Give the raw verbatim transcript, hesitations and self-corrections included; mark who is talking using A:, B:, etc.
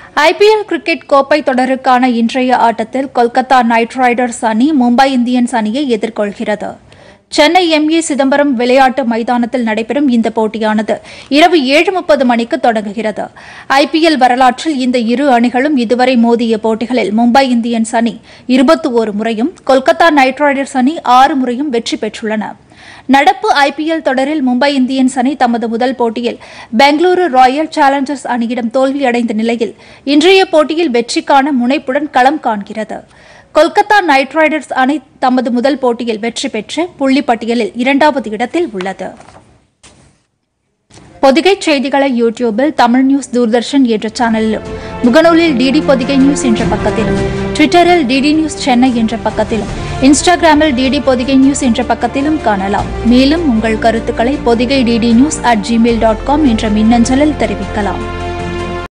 A: I P L cricket கோப்பை தொடருக்கான இன்றைய ஆட்டத்தில் கொல்கத்தா நைட் ரைடர்ஸ் அணி மும்பை இந்தியன்ஸ் அணியை எதிர்கொள்கிறது. சென்னை எம் ஏ சிதம்பரம் விளையாட்டு மைதானத்தில் நடைபெறும் இந்த போட்டியானது இரவு ஏழு முப்பது மணிக்கு தொடங்குகிறது. ஐ பி எல் வரலாற்றில் இந்த இரு அணிகளும் இதுவரை மோதிய போட்டிகளில் மும்பை இந்தியன்ஸ் அணி இருபத்தி ஒரு முறையும் கொல்கத்தா நைட் ரைடர்ஸ் அணி ஆறு முறையும் வெற்றி பெற்றுள்ளன. நடப்பு ஐ பி எல் தொடரில் மும்பை இந்தியன்ஸ் அணி தமது முதல் போட்டியில் பெங்களூரு ராயல் சேலஞ்சர்ஸ் அணியிடம் தோல்வியடைந்த நிலையில் இன்றைய போட்டியில் வெற்றிக்கான முனைப்புடன் களம் காண்கிறது. கொல்கத்தா நைட் ரைடர்ஸ் அணி தமது முதல் போட்டியில் வெற்றி பெற்று புள்ளி பட்டியலில் இரண்டாவது இடத்தில் உள்ளது. பொதிகை செய்திகளை யூடியூபில் தமிழ் நியூஸ் தூர்தர்ஷன் என்ற சேனலிலும், முகநூலில் டிடி பொதிகை நியூஸ் என்ற பக்கத்திலும், ட்விட்டரில் டிடி நியூஸ் சென்னை என்ற பக்கத்திலும், இன்ஸ்டாகிராமில் டிடி பொதிகை நியூஸ் என்ற பக்கத்திலும் காணலாம். மேலும் உங்கள் கருத்துக்களை Podhigai DD news at Gmail dot com என்ற மின்னஞ்சலில் தெரிவிக்கலாம்.